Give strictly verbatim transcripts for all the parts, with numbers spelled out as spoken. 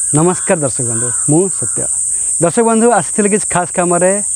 नमस्कार दर्शक बंधु मु सत्य दर्शक बंधु आसी कि खास कम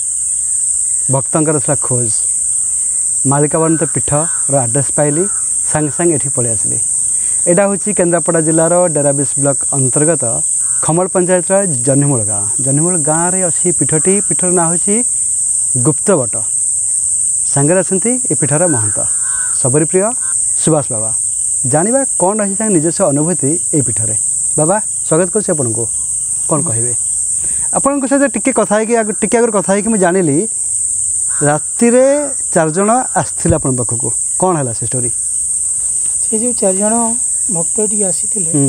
भक्तर खोज मालिकाबंत पीठर आड्रेस पाइली सांगे सांगे ये पलि आसली। यहाँ हूँ केन्द्रापड़ा जिलार डेराबिस ब्लॉक अंतर्गत खमल पंचायत जन्हीमूल गाँव जन्हीमूल गाँव में अच्छी पीठटी पीठर ना हूँ गुप्तवट सांगे अच्छा ये पीठर महंत सबरी प्रिय सुभाष बाबा जानिबा कौन रही निजस्व अनुभूति ये पीठरे। बाबा स्वागत कर आपको कौन कहे आपण सहित टिके कथा टिके आगे कथा मुझे जानिली राति चारजण आसते अपन पाखक कौन है से स्टोरी से जो चारजण भक्त आसी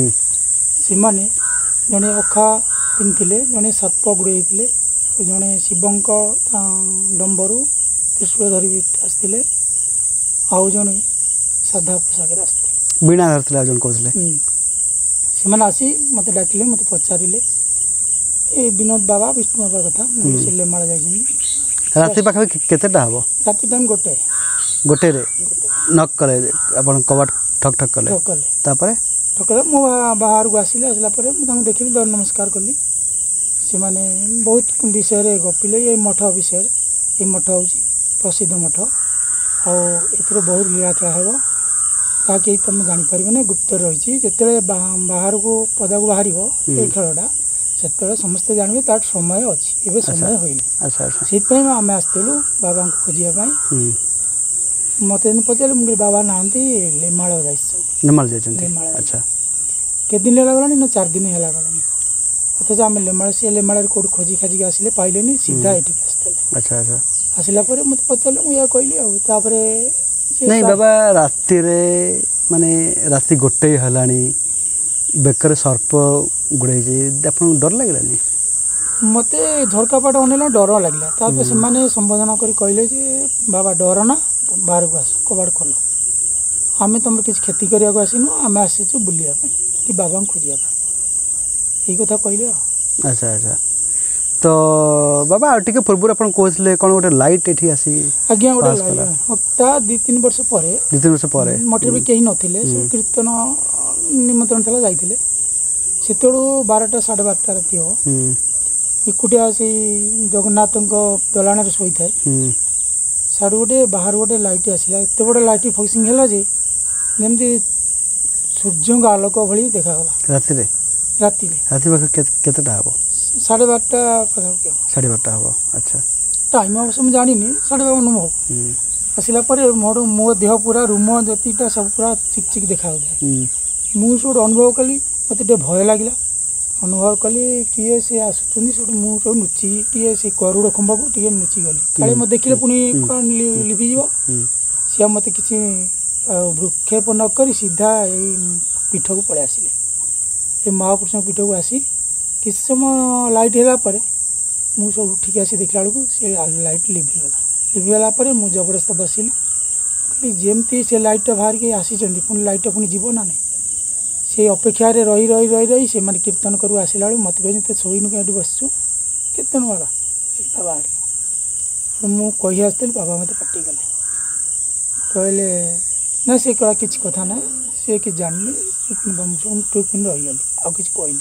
जड़े अखा पिंधे जड़े सर्प गुड़े जड़े शिवंक डंबरू त्रिशूल धरी आसते आउ जड़े साधा पोशाक आसते बीणा धरते जन कहते से आसी मत डाकिले मत पचारे ए विनोद बाबा विष्णु बाबा कथा से लेमाड़ा जाइए राति पाखापाखि केतेटा हम राति टाइम गोटे गोटे नक कले अपन कबाट ठक ठक कले ठक कले तापरे ठकले मो बाहर को आसिले आसला परे मु तांको देखिली दर नमस्कार कली से माने बहुत विषय रे गपिले ए मठ विषय ए मठ होची प्रसिद्ध मठ आ एथरे बहुत लीलाकला हेबो ताकि तुम जानी परिबने गुप्त रही जिते बाहर को पदा को बाहर ये खेलटा से समस्ते जानवे तार समय अच्छी एवं समय होनी से आम आसलु बाबा को खोजापी मत पचारे मुझे बाबा नहांती लेमाल अच्छा के दिन लगलानी ना चार दिन है गलानी अथच आम लेमाल सी लेमाल कौट खोजी खाजिक आसिले पाइले सीधा ये आसते अच्छा अच्छा आसला मत पचारे मुझे कहली आपर नहीं बाबा राति माने राति गोटे हलानी बेकर सर्प गुड़े डर लगलानी मते झरका पाट अनेला डर लगला तापर से माने संबोधन करी कहले जे बाबा डर ना बाहर को आस कबाड़ खोल आम तुम किसी खेती करने को आसीनु आम आसीचु बुलिया कि बाबा खोजिया ये कथा कहले। अच्छा अच्छा तो बाबा टिके पूर्व आप कहते कौन गोटे लाइट ये आसी आज्ञा गोटे ता दी तीन वर्ष पर दी तीन वर्ष पर मठे भी कहीं नथिले सब कीर्तन निमंत्रण था जाइए से बारटा साढ़े बारटा राति हम एकुटिया से जगन्नाथ दलाण शोई थाए साढ़े गोटे बाहर गोटे लाइट आसला एत बड़ लाइट फोकसिंग है जमी सूर्य आलोक भली देखागला राति राति राति केतेटा हम साढ़े बारटा पाखापाखि हम साढ़े बारटा हम अच्छा टाइम अवश्य मुझे जानी साढ़े बार अनुभव आसला मोर मो देह पूरा रूम जतिटा सब पूरा चिकचिक देखा मुझे सब अनुभव कली मत भय लगे अनुभव कली किए से आसुँच मुझे नुची टे से करुड़ खंबा को टे नुची गली काले मत देखिले पुणी लिभिज सी मत कि भ्रुक्षेप नक सीधा यही पीठ को पलि आसिले ये महापुरुष पीठ को आसी किस समय लाइट है मुझे सब उठिक आसी देखला बेलू सी लाइट लिभिगला लिभिगला मुझे जबरदस्त बसिली कहली जमती से लाइटा बाहर के आसी पुणी लाइटा पुणी जीव ना नहीं से अपेक्षा रे रही रही रही रही से मैंने कीर्तन करू आसला बेलू मत कह शोन कहीं बसचु कीर्तन वाला बाबा मुझे कही आसती बाबा मत पाटी गले कहले ना से कला किसी कथा ना सी कि जानली चुप रहीगली आ कि कहली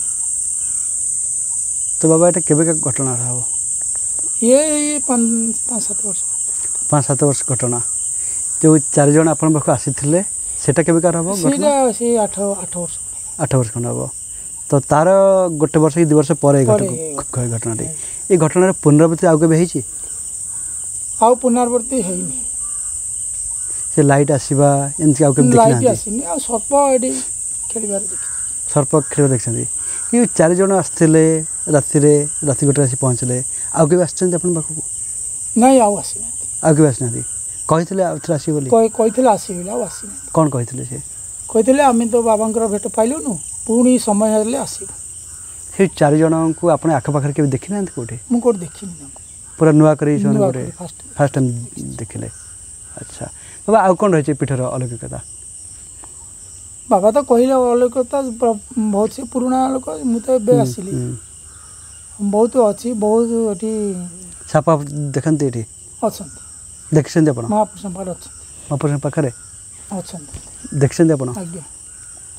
तो बाबा ये केबे घटना रहा ये ये पाँच सात वर्ष पाँच सात वर्ष घटना जो चार जन आप आसी सेटा केबे कार हम सेटा से आठ आठ वर्ष आठ वर्ष खंड हम तो तार गोटे वर्ष कि दु वर्ष पर घटना ये घटना पुनरावृत्ति आउ केबे होईची आउ पुनरावृत्ति होईनी से लाइट आसीबा एमती आउ केबे देखना लाइट आसीनी आ सर्प एडी खेलिबार देखि सर्प खेल देखछन्ती ये चार जन आसते राति राति गोटे आसी पहुँचले आउ केबे आछन अपन पाखक नहीं आउ आसी आउ केबे आसना कहते आसी बोली कहते आसबे आउ आसी कौन कहते से कहते आम तो बाबा भेट पाइलुनु पुणी समय हेल्ले आसबू से चार जन को आपने आखपाखे के देखी ना कौटे मुझे कौट देखी पूरा नुआ कर फास्ट टाइम देखिले। अच्छा बाबा आउ कौन रही पीठर अलौकिकता बाबा तो कहले अलौकिकता बहुत से पुराना लोक मुझे आसली बहुत अच्छी बहुत ये छापा देखते ये अच्छा देखते महापुरुष महापुरुष महापुरुष पाखे अच्छा देखते आप आज्ञा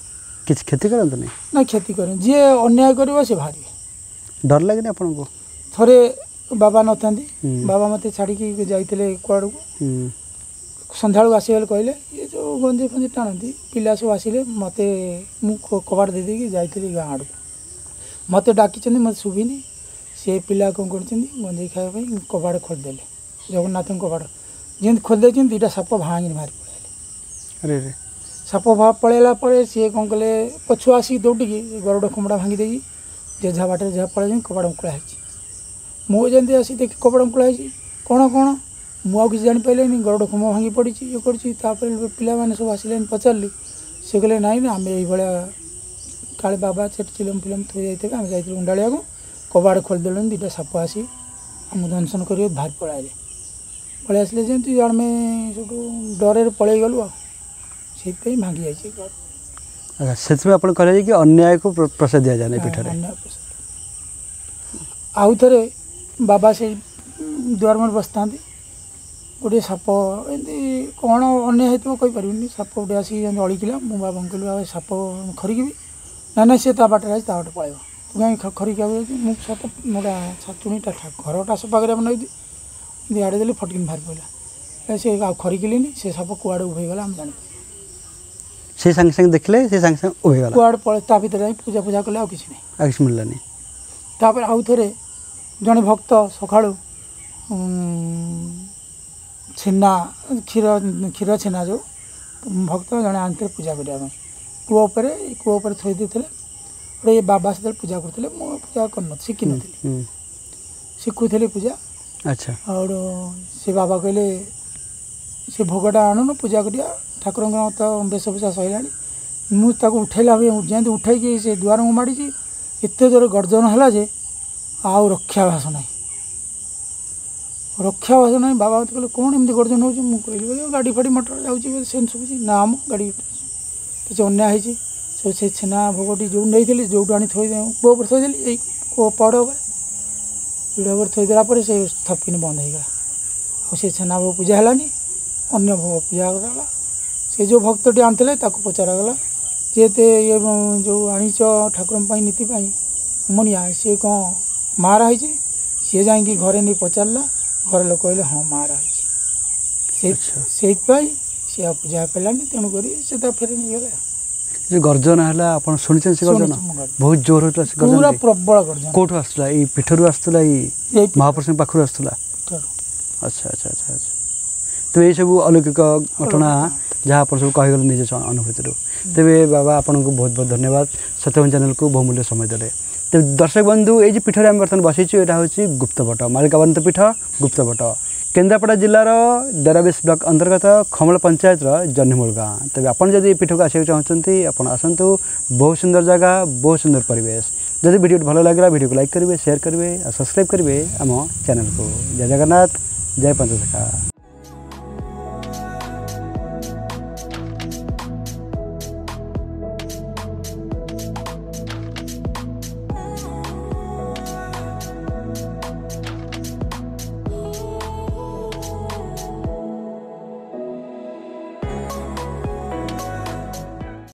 किसी क्षति करते नहीं ना क्षति करें जी अन्याय कर से भारी डर लगे आपन को थरे बाबा न था बाबा मत छाड़ी जाते कुआड़ को सन्ध्या आसवे कहले ये जो गंजे फंजे टाणती पिला सब आसिले मत मुझे कबाड़ दे देकी जाइली गाँ आड़ मत डाकी मत शुभिनी से पिला कौन कर गंजे खावाई कबाड़ खोलदेले जगन्नाथ कबाड़ जमी खोलदे दुईटा साप भांगी बाहर पड़े अरे साप भा पलैला सी कौन कले पछु आसिक दौड़िकी गरड़ खुमड़ा भांगी देकी जेझा बाटे जहाँ पड़े कबाड़ मुकुला मुझे जमी आसी देखी कबाड़ मुकुला कौन कौन मुझे किसी जापारे गरड़ खुम भांगी पड़ी ये कर पिला सब आसिले पचारि सी कहले नाई ना आम ये काले बाबा से चिलम फिलम थोड़ी जाइए आम जा उंडाड़िया को कबाड़ खोलदेल दुईटा साप आसी आम दंशन कर बाहर पलैले पलि आसिले जमी जमे सब डर पलि गलु आई भांगी जाइए अच्छा से आप कहे कि अन्याय को प्रसाद दि जाए पीठ आउ थे बाबा से द्वार में बसता गोटे साप एमती कौन अन्याय होती कहीपरि साप गोटे आसिक अड़िकिला मो बाबा कहली बाबा साप खरिकी ना ना सी ता बाटे ता बाटे पलैब तू कहीं खरिक मुझे साप मोटा छातुणीटा घरटा सफा कर नहीं आड़े देली फटकिन बाहर पड़ा से खरिकिली से साप कुआड़े उभेगला आम जान से संग संग देखले से संग संग उभेगला कुआड़े पड़े ता भीतर जाई पूजा पूजा कले आ किसी नहीं किसी मिललानी तापर आउ थे जड़े भक्त सका छेना क्षीर क्षीर छेना जो भक्त जड़े आनते पूजा करने कूप कूप थोड़ी देते गोटे बाबा से पूजा करते पूजा कर शिखी नी शिखुली पूजा अच्छा और से बाबा कहले से भोगटा आणुन पूजा करिया ठाकुर तो बेश बेशा सैला मुझे उठेला जमी उठे से दुआर मु माड़ी एत जोर गर्जन है आउ रक्षाभास ना रक्षाभास ना बाबा मत कहले कौन एमती गर्जन हो कहली गाड़ी फाड़ी मटर जाऊँगी से शुभुची ना आम गाड़ी किसी अन्याय हो से छेना भोगटी जो नहीं जो आनी थोड़ी कूप थोड़ी पड़ पीढ़ पर थोदेला से थपकिन बंद हो गला से छेना भोग पूजा है अन्य भोग पूजा कराला से जो भक्तटी आनते पचारागला जेते ये जो आनीच ठाकुर नीति मनिया सी कौन मारा सी जा घरे नहीं पचारा घर लोग कहले हाँ मारा से सी पूजा पारानी तेणुक से फेर नहीं गला जो गर्जन है आप शुणी से गर्जन बहुत जोर होता पूरा प्रबल गर्जन कौट आसला ये पीठर आसला ये महापुरुष पाखर आसला अच्छा अच्छा अच्छा अच्छा तो ये सब अलौकिक घटना जहाँ आप सब कहीगले निज अनुभूति तेरे बाबा आपन को बहुत बहुत धन्यवाद सत्यवान चैनल को बहुमूल्य समय देले तो दर्शक बंधु ये पीठर आम बर्तमान बसईचु यहाँ हूँ गुप्तभट मालिकाबंत पीठ गुप्तभट केन्द्रापड़ा जिलार डेराबेस ब्लॉक अंतर्गत खमल पंचायत जन्नीमूल गाँ तेज आपड़ जब पीठ को आसक चाहते आपड़ आसतु बहुत सुंदर जगह बहुत सुंदर परिवेश जब वीडियो भल लगे वीडियो को लाइक करेंगे शेयर करेंगे और सब्सक्राइब करेंगे आम चैनल को जय जगन्नाथ जय पंचसखा।